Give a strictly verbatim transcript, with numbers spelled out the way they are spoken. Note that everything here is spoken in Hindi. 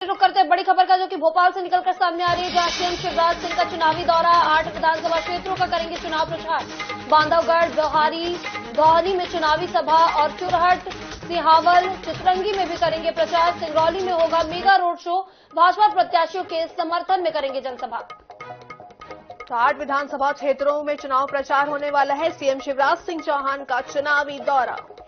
रुक करते हैं बड़ी खबर का, जो कि भोपाल से निकलकर सामने आ रही है, जहां सीएम शिवराज सिंह का चुनावी दौरा। आठ विधानसभा क्षेत्रों का करेंगे चुनाव प्रचार। बांधवगढ़, ब्यौहारी, दौहनी में चुनावी सभा और चुरहट, सिहावल, चितरंगी में भी करेंगे प्रचार। सिंगरौली में होगा मेगा रोड शो। भाजपा प्रत्याशियों के समर्थन में करेंगे जनसभा। तो आठ विधानसभा क्षेत्रों में चुनाव प्रचार होने वाला है। सीएम शिवराज सिंह चौहान का चुनावी दौरा।